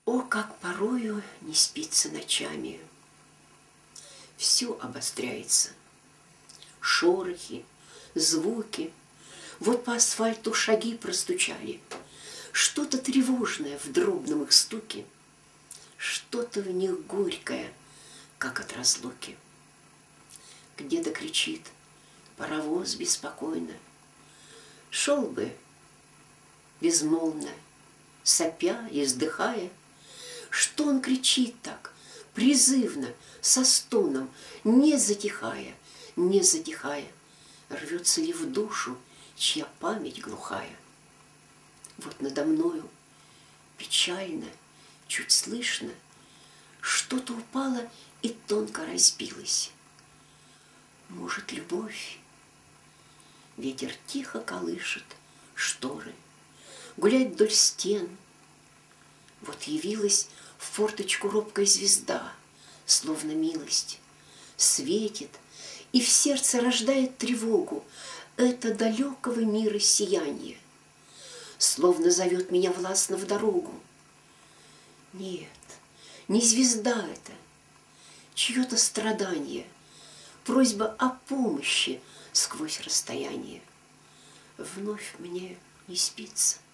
О, как порою не спится ночами. Все обостряется. Шорохи, звуки. Вот по асфальту шаги простучали. Что-то тревожное в дробном их стуке. Что-то в них горькое, как от разлуки. Где-то кричит паровоз беспокойно. Шел бы безмолвно, сопя и вздыхая. Что он кричит так, призывно, со стоном, не затихая, не затихая? Рвется ли в душу, чья память глухая? Вот надо мною печально, чуть слышно, что-то упало и тонко разбилось. Может, любовь? Ветер тихо колышет шторы, гуляет вдоль стен. Вот явилась в форточку робкая звезда, словно милость, светит и в сердце рождает тревогу. Это далекого мира сияние, словно зовет меня властно в дорогу. Нет, не звезда это, чье-то страдание, просьба о помощи сквозь расстояние. Вновь мне не спится.